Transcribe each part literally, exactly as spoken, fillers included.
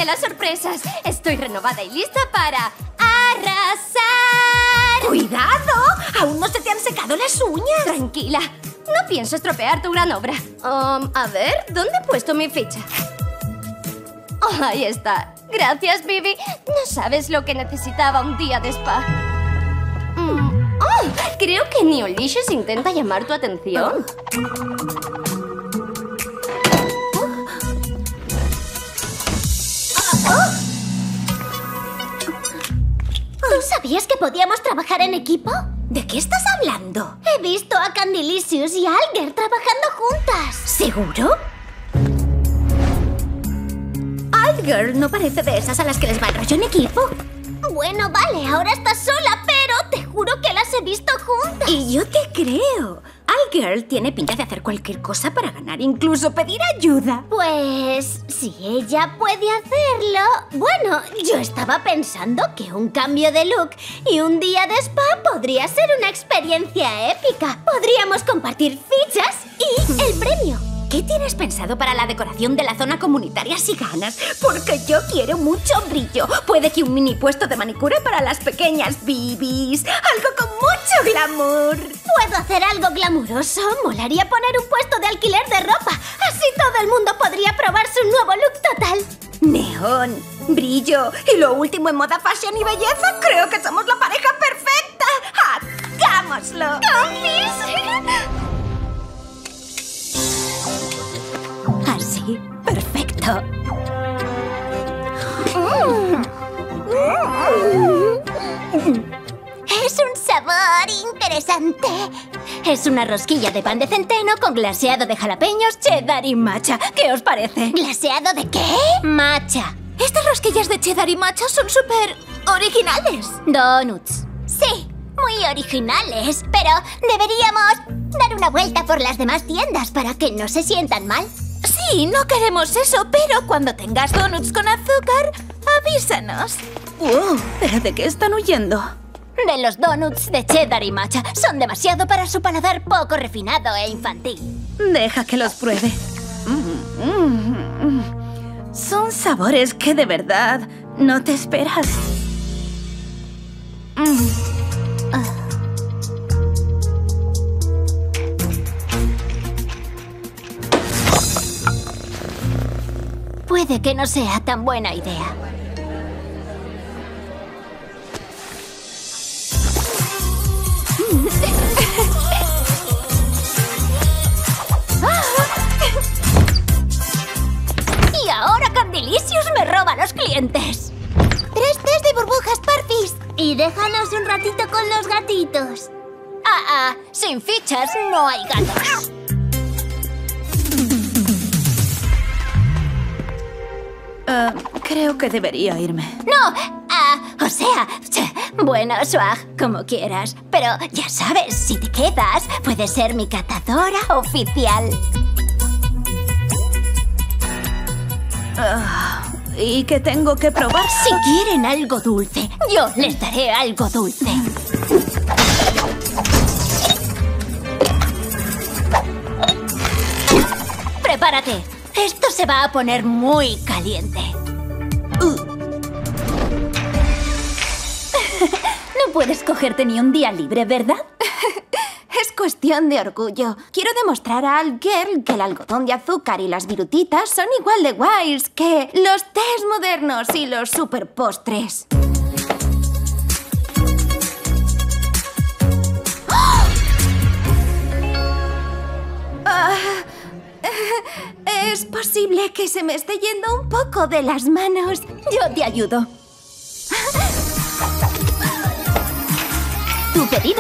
las sorpresas. Estoy renovada y lista para arrasar. ¡Cuidado! ¡Aún no se te han secado las uñas! Tranquila, no pienso estropear tu gran obra. Um, a ver, ¿dónde he puesto mi ficha? Oh, ahí está. Gracias, Bibi. No sabes lo que necesitaba un día de spa. Mm. Oh, creo que Neolicious intenta llamar tu atención. ¿Tú sabías que podíamos trabajar en equipo? ¿De qué estás hablando? He visto a Candylicious y a Alger trabajando juntas. ¿Seguro? Alger no parece de esas a las que les va el rollo en equipo. Bueno, vale, ahora estás sola, pero te juro que las he visto juntas. Y yo te creo. Alger tiene pinta de hacer cualquier cosa para ganar, incluso pedir ayuda. Pues si ella puede hacerlo... Bueno, yo estaba pensando que un cambio de look y un día de spa podría ser una experiencia épica. Podríamos compartir fichas y el premio. ¿Qué tienes pensado para la decoración de la zona comunitaria si ganas? Porque yo quiero mucho brillo. Puede que un mini puesto de manicura para las pequeñas Bibis. Algo con mucho glamour. ¿Puedo hacer algo glamuroso? Molaría poner un puesto de alquiler de ropa. Así todo el mundo podría probar su nuevo look total. Neón, brillo y lo último en moda, fashion y belleza. Creo que somos la pareja perfecta. ¡Hagámoslo! ¡Confis! Así, perfecto. Es un sabor interesante. Es una rosquilla de pan de centeno con glaseado de jalapeños, cheddar y matcha. ¿Qué os parece? ¿Glaseado de qué? Matcha. Estas rosquillas de cheddar y matcha son súper originales. Donuts. Sí, muy originales. Pero deberíamos dar una vuelta por las demás tiendas para que no se sientan mal. Sí, no queremos eso, pero cuando tengas donuts con azúcar, avísanos. Wow, ¿pero de qué están huyendo? De los donuts de cheddar y matcha. Son demasiado para su paladar poco refinado e infantil. Deja que los pruebe. Mm, mm, mm. Son sabores que de verdad no te esperas. Mm. Ah. Puede que no sea tan buena idea. Y ahora Candylicious me roba a los clientes. Tres tés de burbujas, Parfis. Y déjanos un ratito con los gatitos. Ah, ah, sin fichas no hay gatos. Uh, creo que debería irme. ¡No! Ah, o sea, bueno, Swag, como quieras. Pero ya sabes, si te quedas, puedes ser mi catadora oficial. Uh, ¿Y qué tengo que probar? Si quieren algo dulce, yo les daré algo dulce. Prepárate. Esto se va a poner muy caliente. Uh. No puedes cogerte ni un día libre, ¿verdad? Es cuestión de orgullo. Quiero demostrar a Alger que el algodón de azúcar y las virutitas son igual de guays que los tés modernos y los super postres. Es posible que se me esté yendo un poco de las manos. Yo te ayudo. Tu pedido.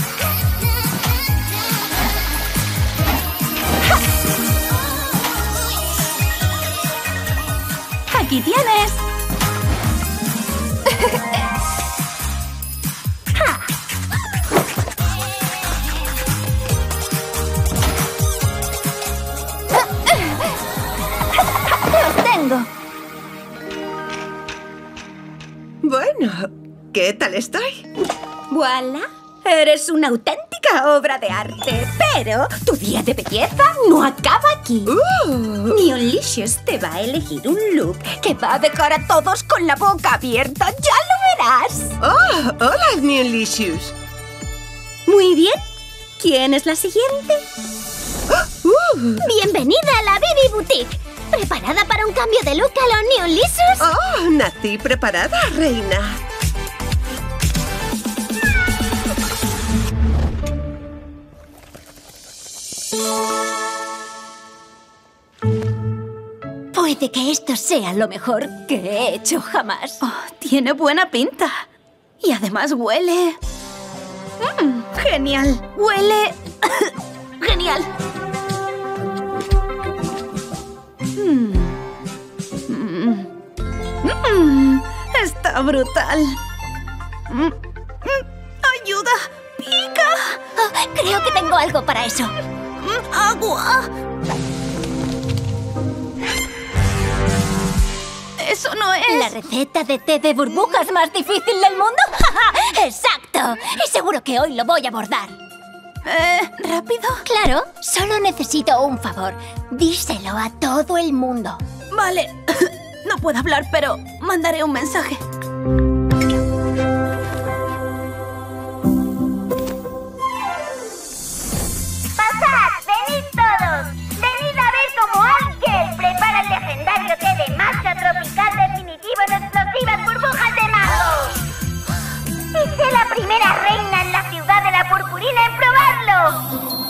Aquí tienes. Bueno, ¿qué tal estoy? ¡Voilà! Eres una auténtica auténtica obra de arte. Pero tu día de belleza no acaba aquí. Uh. Neonlicious te va a elegir un look que va a dejar a todos con la boca abierta. ¡Ya lo verás! Oh, hola, Neonlicious. Muy bien. ¿Quién es la siguiente? Uh. Bienvenida a la Bibi Boutique. ¿Preparada para un cambio de look a los Neonlicious? Oh, nací preparada, reina. Puede que esto sea lo mejor que he hecho jamás. Oh, tiene buena pinta. Y además huele... Mm, genial. Huele... genial. Mm. Mm. Mm. Está brutal. Mm. Mm. ¡Ayuda! ¡Pica! Oh, creo que tengo algo para eso. Mm. ¡Agua! ¡Eso no es! ¿La receta de té de burbujas más difícil del mundo? ¡Exacto! Y seguro que hoy lo voy a abordar. Eh, ¿rápido? Claro, solo necesito un favor. Díselo a todo el mundo. Vale. No puedo hablar, pero mandaré un mensaje. ¡Pasad! ¡Venid todos! ¡Venid a ver cómo Ángel prepara el legendario té de matcha tropical definitivo en explosivas burbujas de mago! ¡Y sé la primera reina en la ciudad de la purpurina en probarlo!